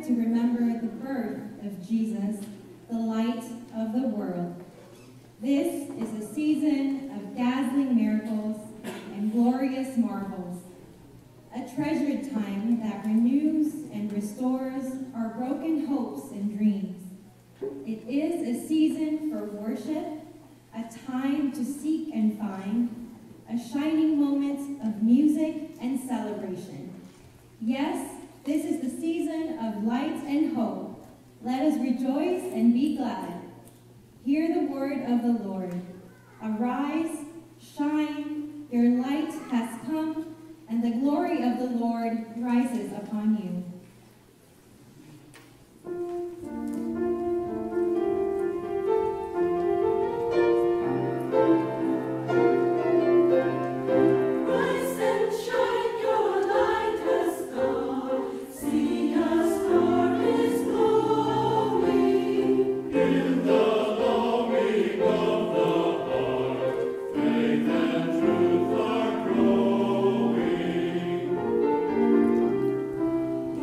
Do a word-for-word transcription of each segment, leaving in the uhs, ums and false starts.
gathered to remember the birth of Jesus, the light of the world. This is a season of dazzling miracles and glorious marvels, a treasured time that renews and restores our broken hopes and dreams. It is a season for worship, a time to seek and find, a shining moment of music and celebration. Yes, this is the season of light and hope. Let us rejoice and be glad. Hear the word of the Lord. Arise, shine, your light has come, and the glory of the Lord rises upon you. Faith and truth are growing.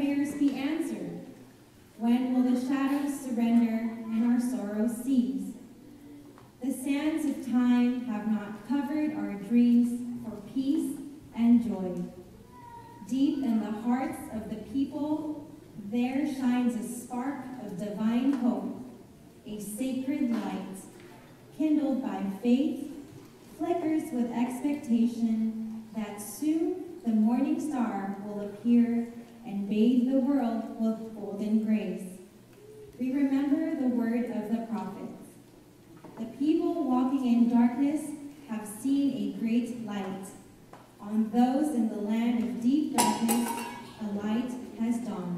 prayers be answered? When will the shadows surrender and our sorrows cease? The sands of time have not covered our dreams for peace and joy. Deep in the hearts of the people, there shines a spark of divine hope, a sacred light, kindled by faith, flickers with expectation that soon the morning star will appear and bathe the world with golden grace. We remember the word of the prophets. The people walking in darkness have seen a great light. On those in the land of deep darkness, a light has dawned.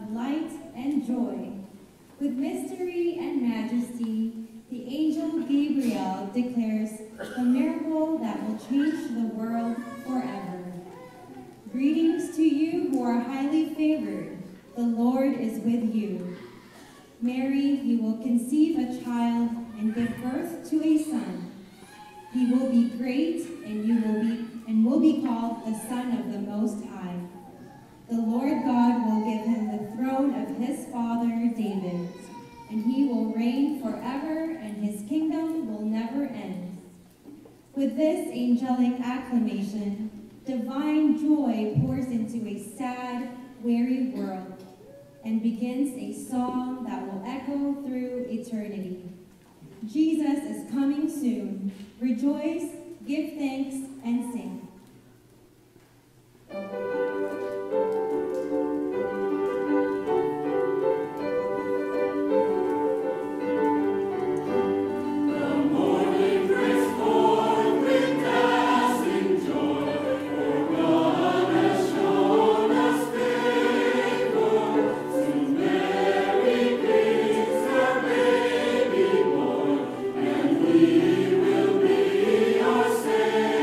of light and joy. With mystery and majesty, the angel Gabriel declares the miracle that will change the world forever. Greetings to you who are highly favored. The Lord is with you. Mary, you will conceive a child and give birth to a son. He will be great, and you will be and will be called the Son of the Most High. The Lord God will give him the throne of his father David, and he will reign forever, and his kingdom will never end. With this angelic acclamation, divine joy pours into a sad, weary world and begins a song that will echo through eternity. Jesus is coming soon. Rejoice, give thanks, and sing. He will be our Savior.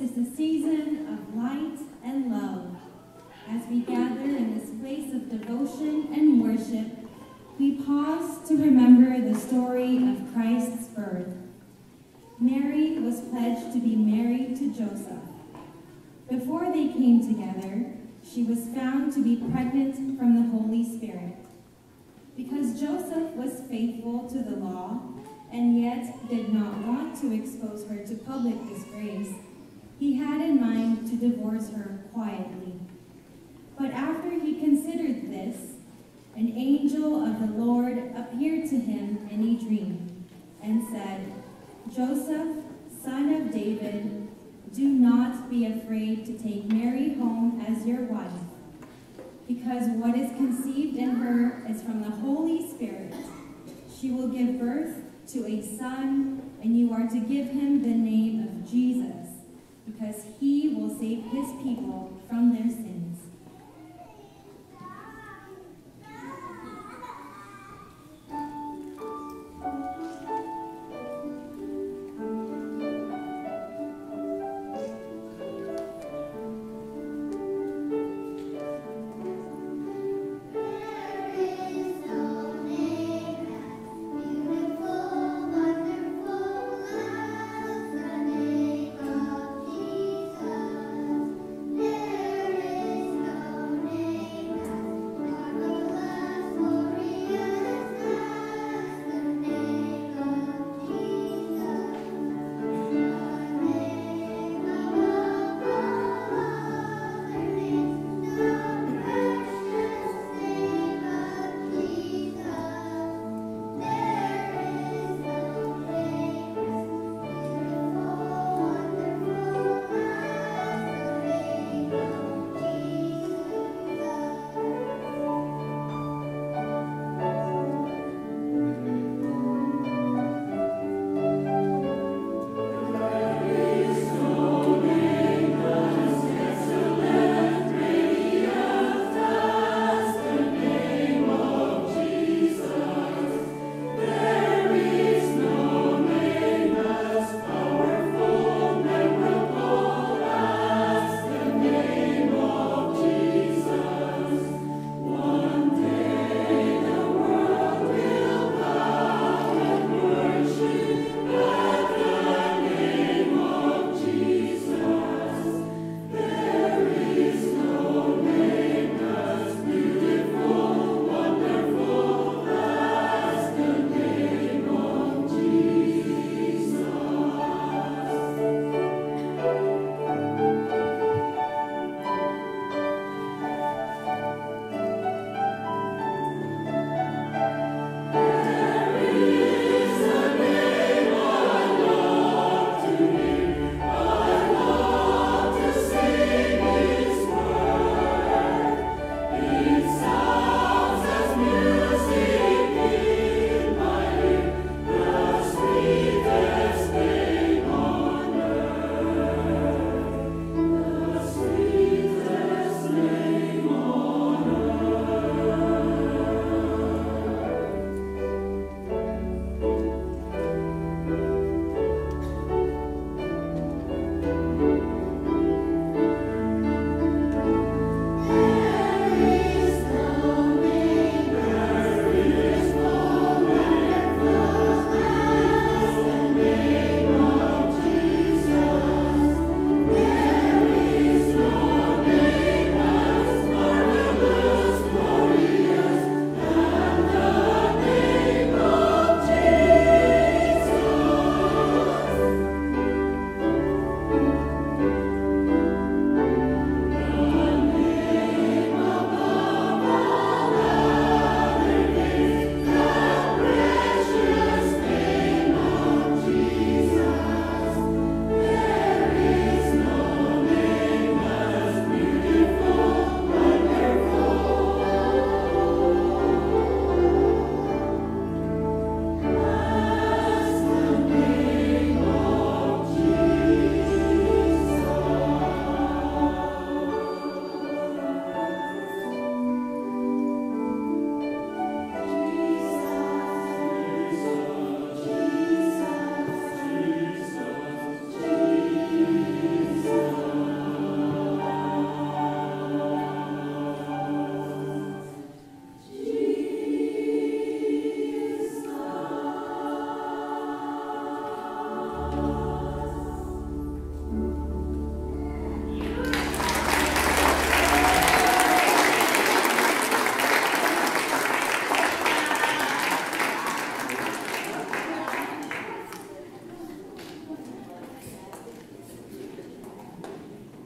is the season of light and love. As we gather in this place of devotion and worship, we pause to remember the story of Christ's birth. Mary was pledged to be married to Joseph. Before they came together, she was found to be pregnant from the Holy Spirit. Because Joseph was faithful to the law and yet did not want to expose her to public disgrace, he had in mind to divorce her quietly. But after he considered this, an angel of the Lord appeared to him in a dream and said, "Joseph, son of David, do not be afraid to take Mary home as your wife, because what is conceived in her is from the Holy Spirit. She will give birth to a son, and you are to give him the name of Jesus, because he will save his people from their sins." There is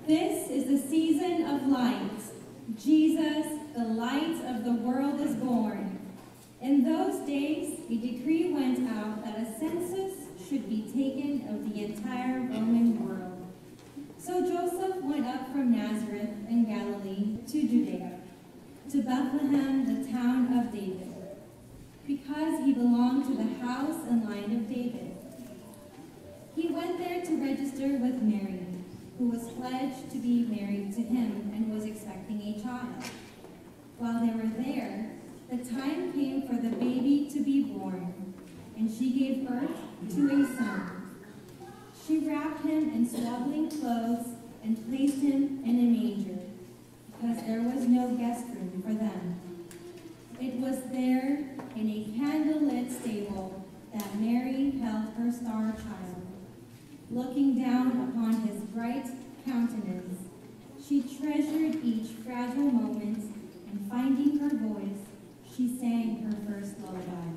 This is the season of light. Jesus, the light of the world, is born. In those days, a decree went out that a census should be taken of the entire Roman world. So Joseph went up from Nazareth in Galilee to Judea, to Bethlehem, the town of David, because he belonged to the house and line of David. He went there to register with Mary, who was pledged to be married to him and was expecting a child. While they were there, the time came for the baby to be born, and she gave birth to a son. She wrapped him in swaddling clothes and placed him in a manger, because there was no guest room for them. It was there, in a candlelit stable, that Mary held her star child. Looking down upon his bright countenance, she treasured each fragile moment, and finding her voice, she sang her first lullaby.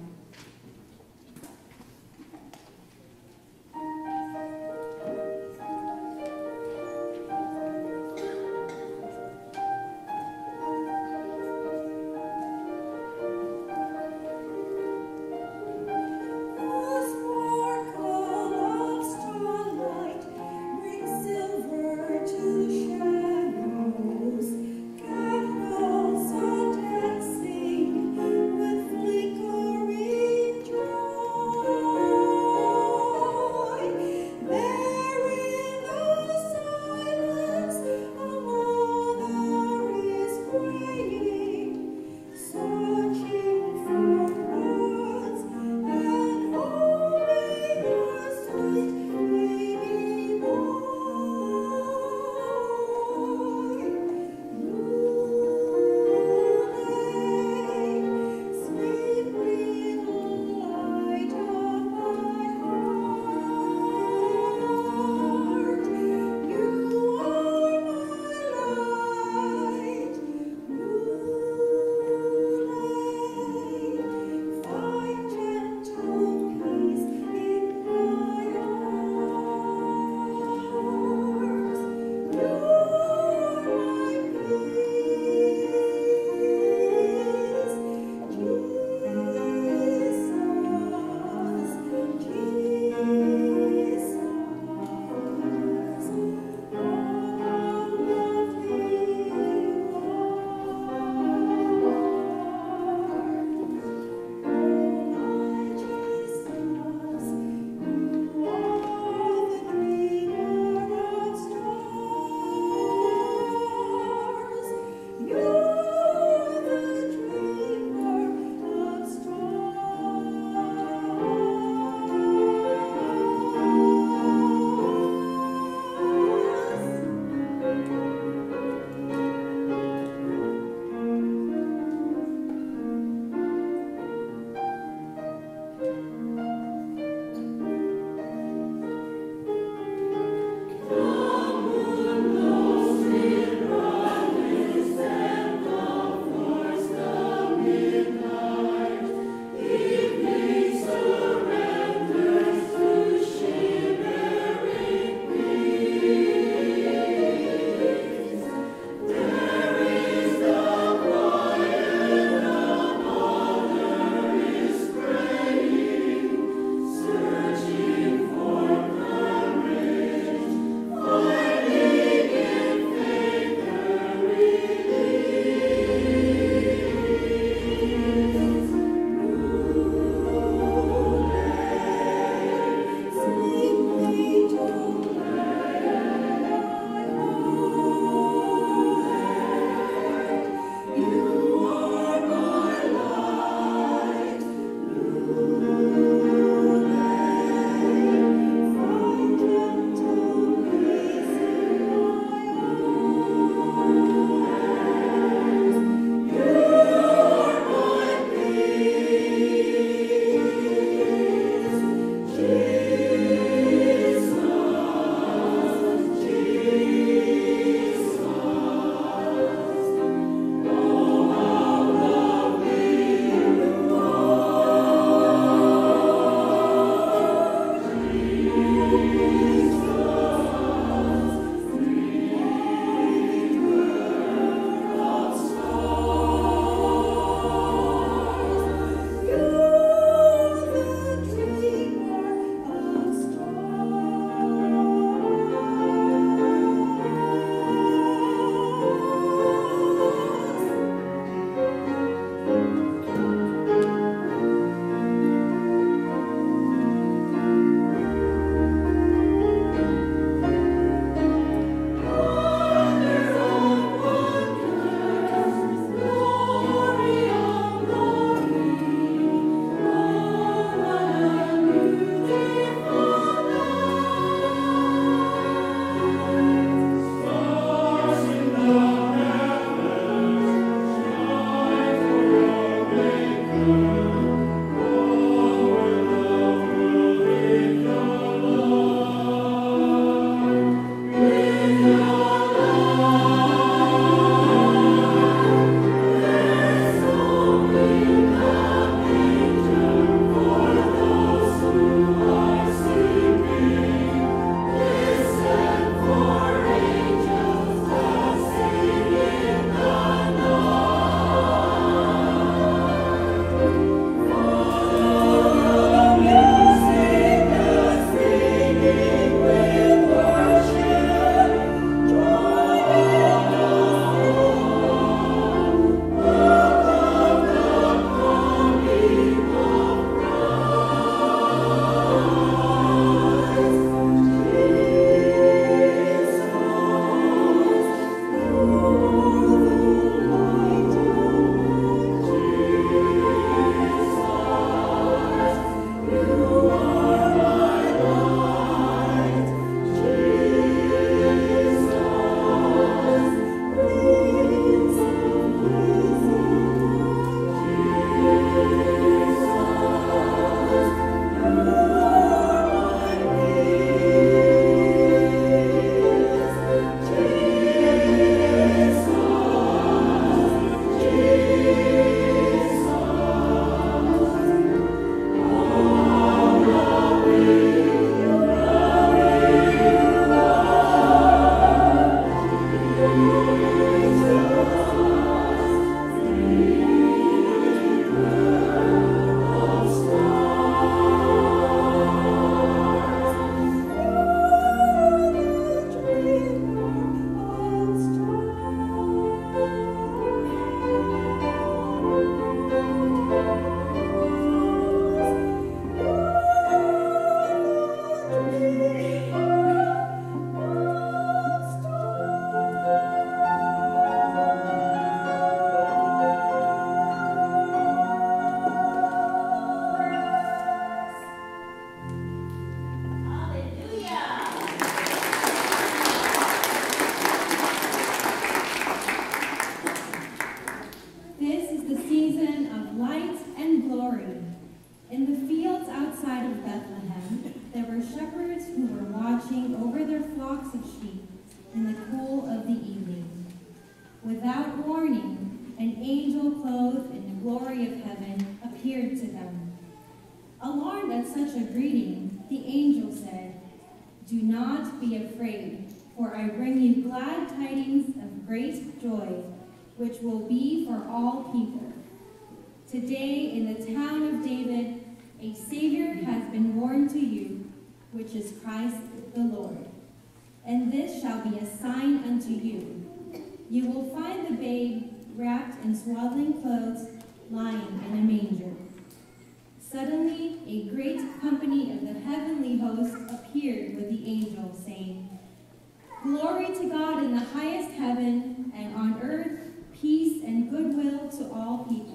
Dancing with flickering at such a greeting, the angel said, "Do not be afraid, for I bring you glad tidings of great joy, which will be for all people. Today in the town of David, a Savior has been born to you, which is Christ the Lord. And this shall be a sign unto you. You will find the babe wrapped in swaddling clothes, lying in a manger." Suddenly, a great company of the heavenly host appeared with the angel, saying, "Glory to God in the highest heaven, and on earth peace and goodwill to all people."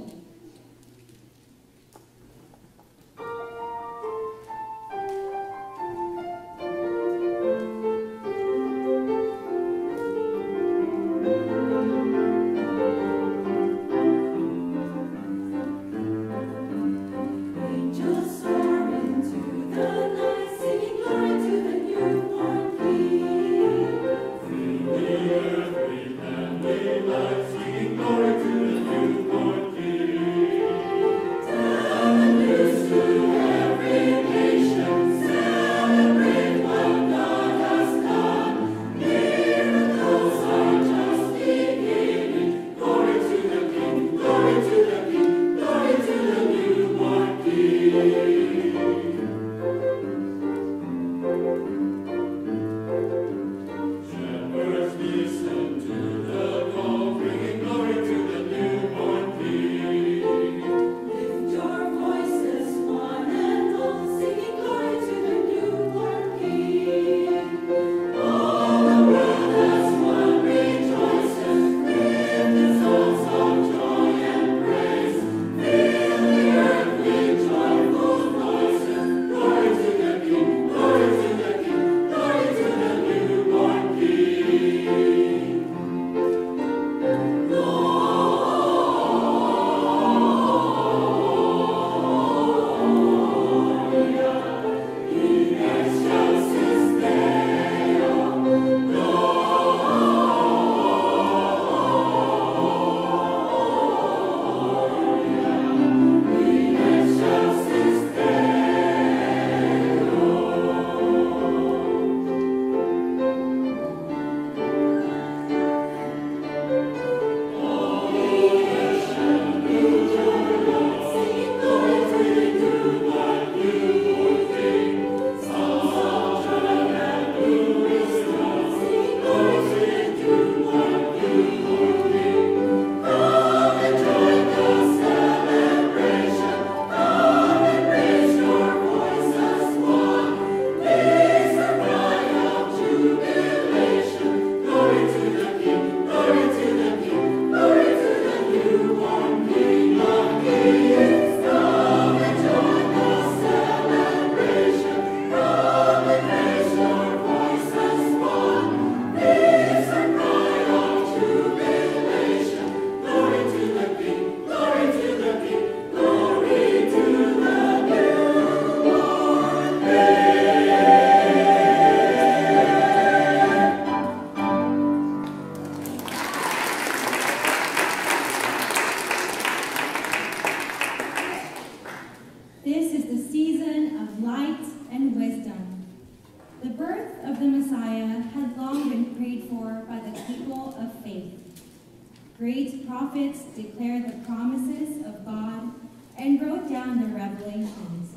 Great prophets declared the promises of God and wrote down the revelations.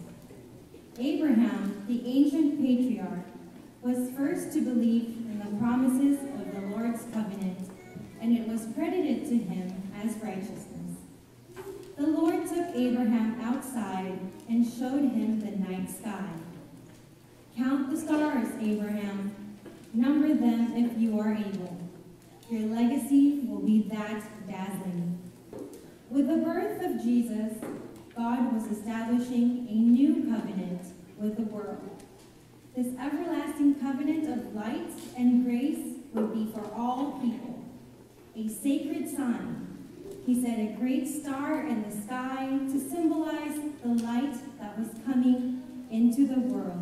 Abraham, the ancient patriarch, was first to believe in the promises of the Lord's covenant, and it was credited to him as righteousness. The Lord took Abraham outside and showed him the night sky. "Count the stars, Abraham. Number them if you are able. Your legacy will be that dazzling." With the birth of Jesus, God was establishing a new covenant with the world. This everlasting covenant of light and grace would be for all people, a sacred sign. He set a great star in the sky to symbolize the light that was coming into the world.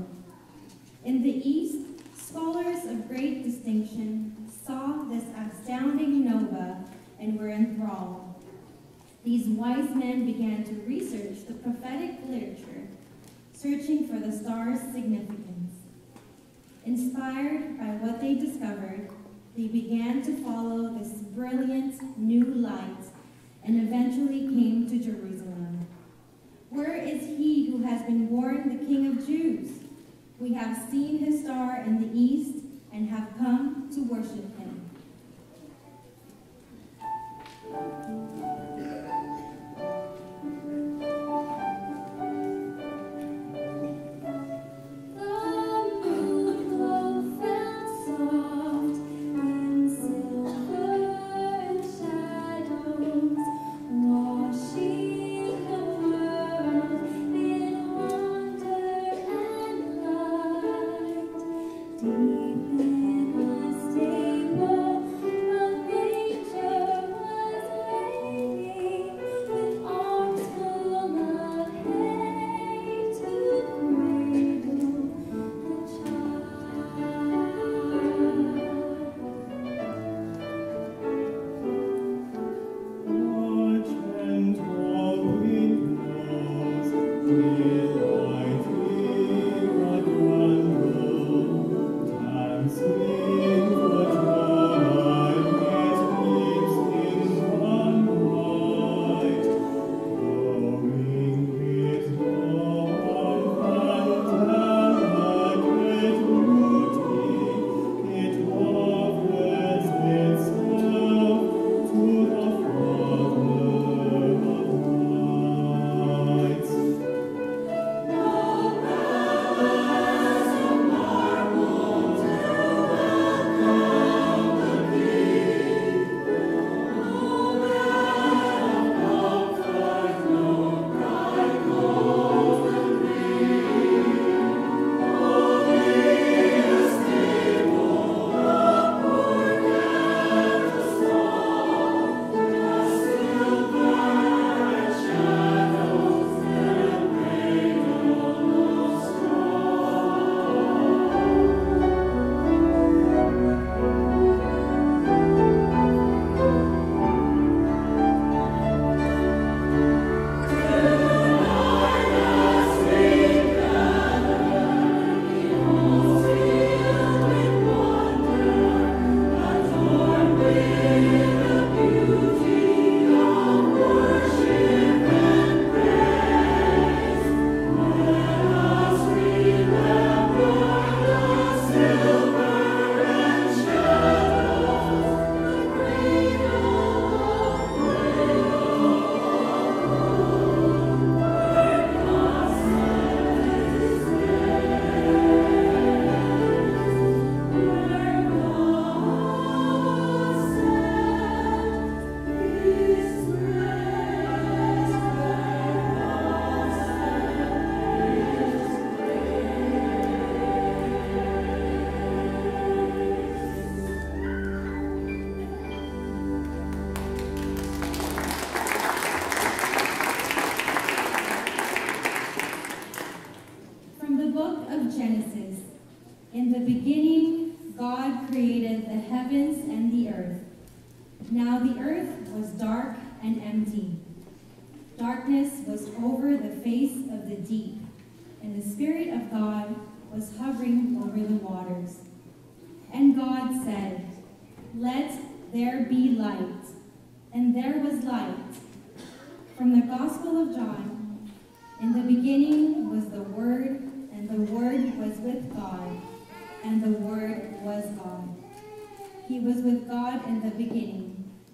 In the East, scholars of great distinction saw this astounding nova and were enthralled. These wise men began to research the prophetic literature, searching for the star's significance. Inspired by what they discovered, they began to follow this brilliant new light and eventually came to Jerusalem. Where is he who has been born the King of Jews? We have seen his star in the east and have come to worship him. Now the earth was dark and empty. Darkness was over the face of the deep, and the Spirit of God was hovering over the waters. And God said, "Let there be light." And there was light. From the Gospel of John, in the beginning was the Word, and the Word was with God, and the Word was God. He was with God in the beginning.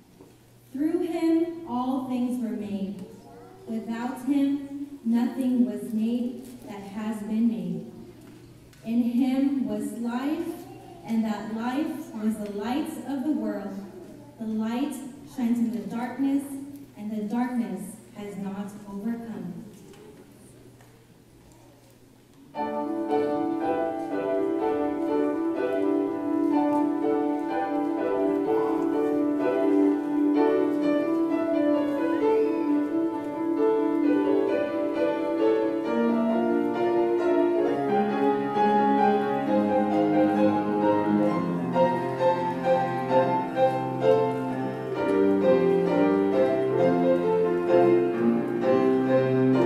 Through him all things were made. Without him nothing was made that has been made. In him was life, and that life was the light of the world. The light shines in the darkness, and the darkness has not overcome it. Thank you.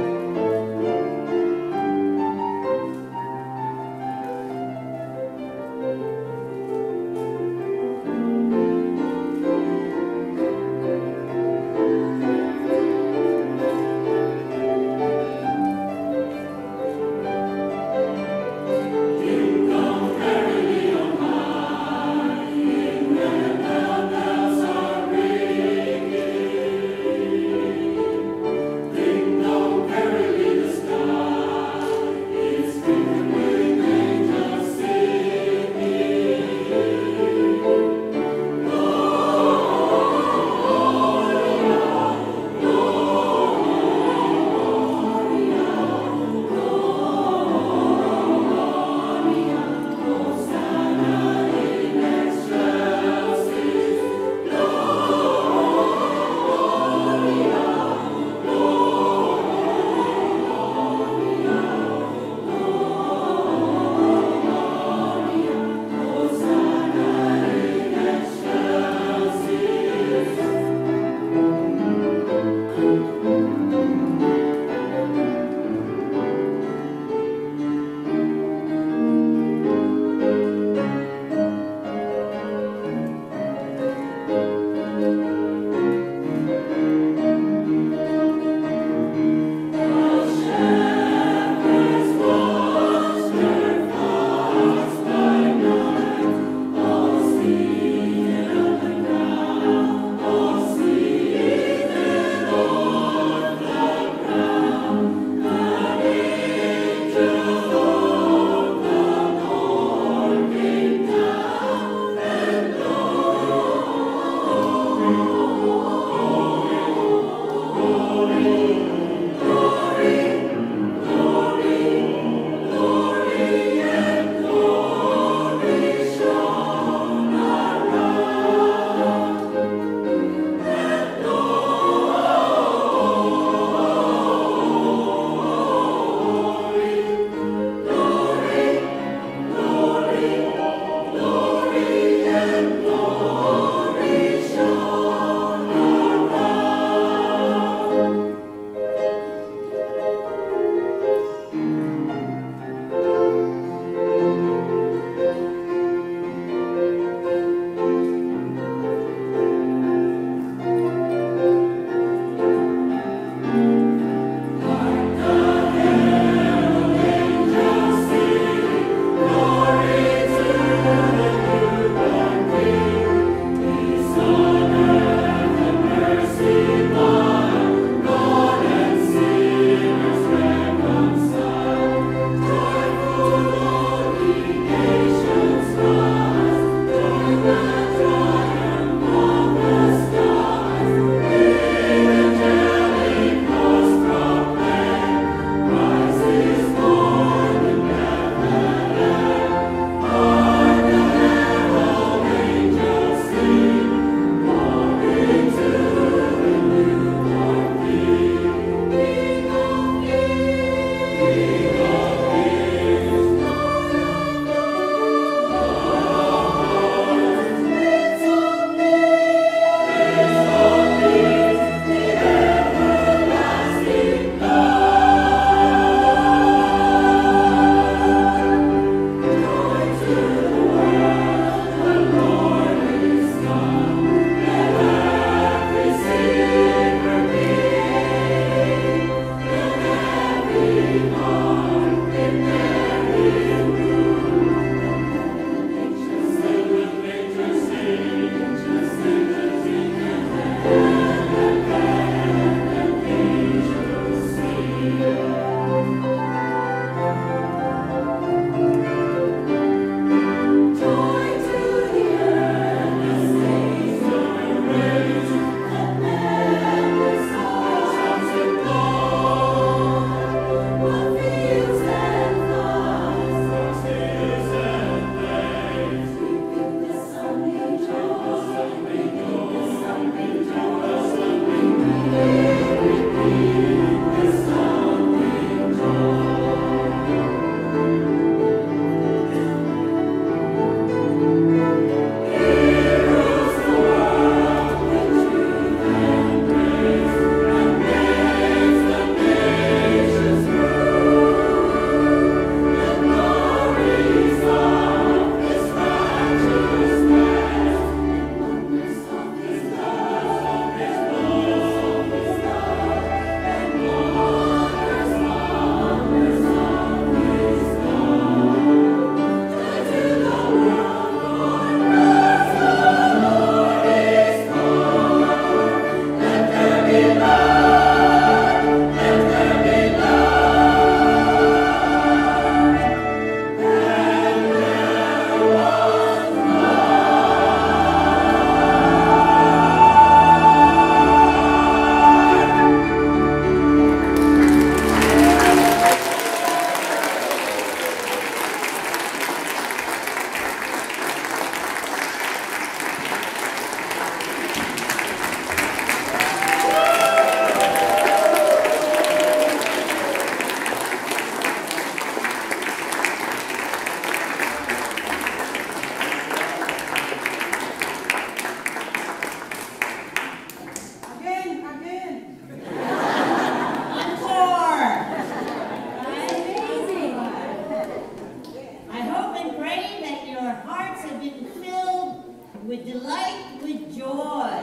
with delight, with joy.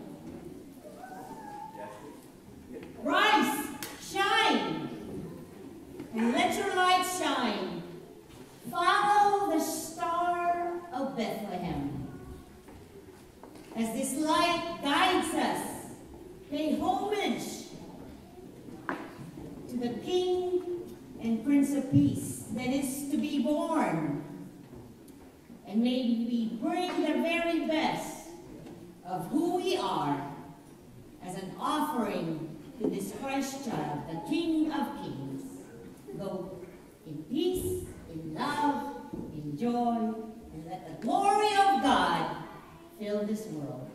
Rise, shine, and let your light shine. Follow the star of Bethlehem. As this light guides us, pay homage to the King and Prince of Peace that is to be born. And may we bring the very best of who we are as an offering to this Christ child, the King of Kings. Go in peace, in love, in joy, and let the glory of God fill this world.